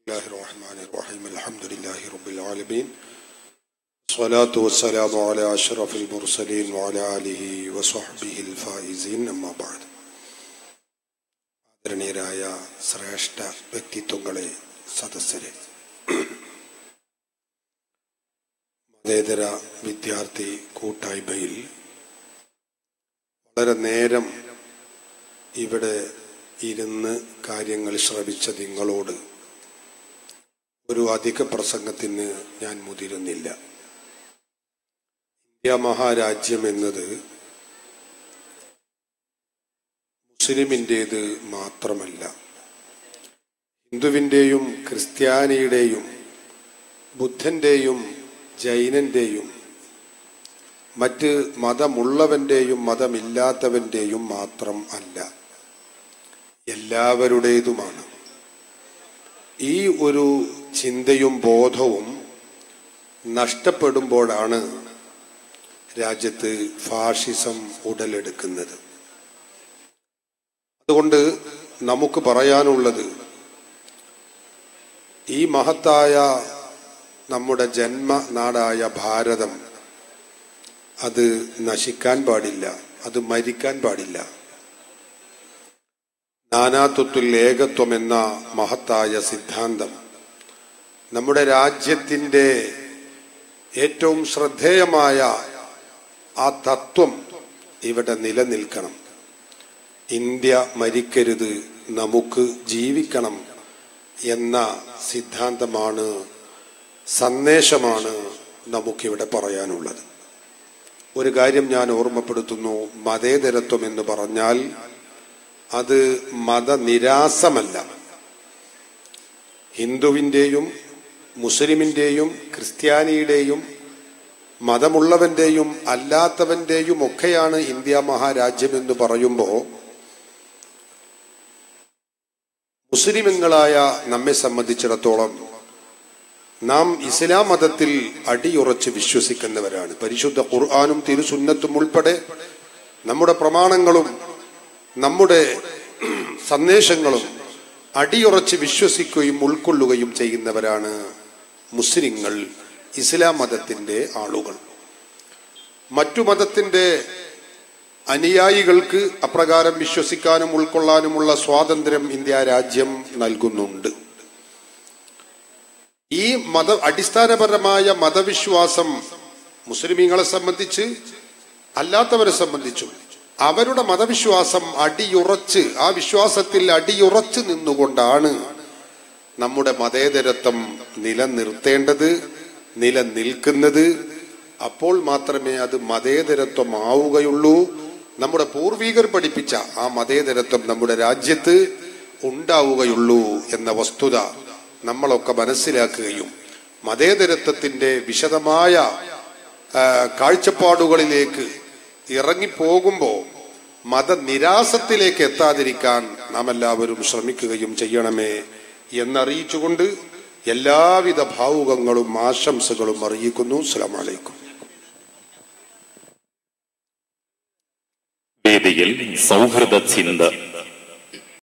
Bismillahirrahmanirrahim. Alhamdulillahi Rabbil Alamin. Salatu wassalamu ala ashrafil mursalin wa ala alihi wa sahbihi al-faizin. Amma ba'd. ആദരണീയരായ ശ്രേഷ്ഠ വ്യക്തിത്വങ്ങളെ, സദസ്യരെ, മതേതര വിദ്യാർത്ഥി കൂട്ടായ്മയിൽ വളരെ നേരം ഇവിടെ ഇരുന്ന് കാര്യങ്ങൾ ശ്രവിച്ച നിങ്ങളോട് ഒരു അധിക പ്രസംഗത്തിന് ഞാൻ മുതിരുന്നില്ല. ഇന്ത്യ മഹാരാജ്യം എന്നത് മുസ്ലിമിൻ്റേത് മാത്രമല്ല, ഹിന്ദുവിൻ്റെയും ക്രിസ്ത്യാനിയുടെയും ബുദ്ധൻ്റെയും ജൈനൻ്റെയും മറ്റ് മതമുള്ളവൻ്റെയും മതമില്ലാത്തവൻ്റെയും മാത്രം അല്ല, എല്ലാവരുടേതുമാണ്. ഈ ഒരു ചിന്തയും ബോധവും നഷ്ടപ്പെടുമ്പോഴാണ് രാജ്യത്ത് ഫാഷിസം ഉടലെടുക്കുന്നത്. അതുകൊണ്ട് നമുക്ക് പറയാനുള്ളത്, ഈ മഹത്തായ നമ്മുടെ ജന്മനാടായ ഭാരതം അത് നശിക്കാൻ പാടില്ല, അത് മരിക്കാൻ പാടില്ല. നാനാത്വത്തിൽ ഏകത്വം എന്ന മഹത്തായ സിദ്ധാന്തം, നമ്മുടെ രാജ്യത്തിൻ്റെ ഏറ്റവും ശ്രദ്ധേയമായ ആ തത്വം ഇവിടെ നിലനിൽക്കണം. ഇന്ത്യ മരിക്കരുത്, നമുക്ക് ജീവിക്കണം എന്ന സിദ്ധാന്തമാണ്, സന്ദേശമാണ് നമുക്കിവിടെ പറയാനുള്ളത്. ഒരു കാര്യം ഞാൻ ഓർമ്മപ്പെടുത്തുന്നു, മതേതരത്വം എന്ന് പറഞ്ഞാൽ അത് മതനിരാസമല്ല. ഹിന്ദുവിൻ്റെയും മുസ്ലിമിൻ്റെയും ക്രിസ്ത്യാനിയുടെയും മതമുള്ളവൻ്റെയും അല്ലാത്തവൻ്റെയും ഒക്കെയാണ് ഇന്ത്യ മഹാരാജ്യം എന്ന് പറയുമ്പോൾ, മുസ്ലിമുകളായ നമ്മെ സംബന്ധിച്ചിടത്തോളം നാം ഇസ്ലാം മതത്തിൽ അടിയുറച്ച് വിശ്വസിക്കുന്നവരാണ്. പരിശുദ്ധ ഖുർആനും തിരുസുന്നത്തും ഉൾപ്പെടെ നമ്മുടെ പ്രമാണങ്ങളും നമ്മുടെ സന്ദേശങ്ങളും അടിയുറച്ച് വിശ്വസിക്കുകയും ഉൾക്കൊള്ളുകയും ചെയ്യുന്നവരാണ് മുസ്ലിങ്ങൾ, ഇസ്ലാം മതത്തിന്റെ ആളുകൾ. മറ്റു മതത്തിന്റെ അനുയായികൾക്ക് അപ്രകാരം വിശ്വസിക്കാനും ഉൾക്കൊള്ളാനുമുള്ള സ്വാതന്ത്ര്യം ഇന്ത്യ രാജ്യം നൽകുന്നുണ്ട്. ഈ അടിസ്ഥാനപരമായ മതവിശ്വാസം മുസ്ലിമീങ്ങളെ സംബന്ധിച്ച് അല്ലാത്തവരെ സംബന്ധിച്ചും അവരുടെ മതവിശ്വാസം അടിയുറച്ച്, ആ വിശ്വാസത്തിൽ അടിയുറച്ച് നിന്നുകൊണ്ടാണ് നമ്മുടെ മതേതരത്വം നിലനിർത്തേണ്ടത്, നിലനിൽക്കുന്നത്. അപ്പോൾ മാത്രമേ അത് മതേതരത്വം ആവുകയുള്ളൂ. നമ്മുടെ പൂർവികർ പഠിപ്പിച്ച ആ മതേതരത്വം നമ്മുടെ രാജ്യത്ത് ഉണ്ടാവുകയുള്ളൂ എന്ന വസ്തുത നമ്മളൊക്കെ മനസ്സിലാക്കുകയും മതേതരത്വത്തിന്റെ വിശദമായ കാഴ്ചപ്പാടുകളിലേക്ക് ഇറങ്ങിപ്പോകുമ്പോൾ മതനിരാസത്തിലേക്ക് എത്താതിരിക്കാൻ നാം എല്ലാവരും ശ്രമിക്കുകയും ചെയ്യണമേ എന്നറിയിച്ചുകൊണ്ട് എല്ലാവിധ ഭാവുകങ്ങളും ആശംസകളും അറിയിക്കുന്നു. അസ്സലാമു അലൈക്കും. വേദിയിൽ സൗഹൃദ ചിന്ത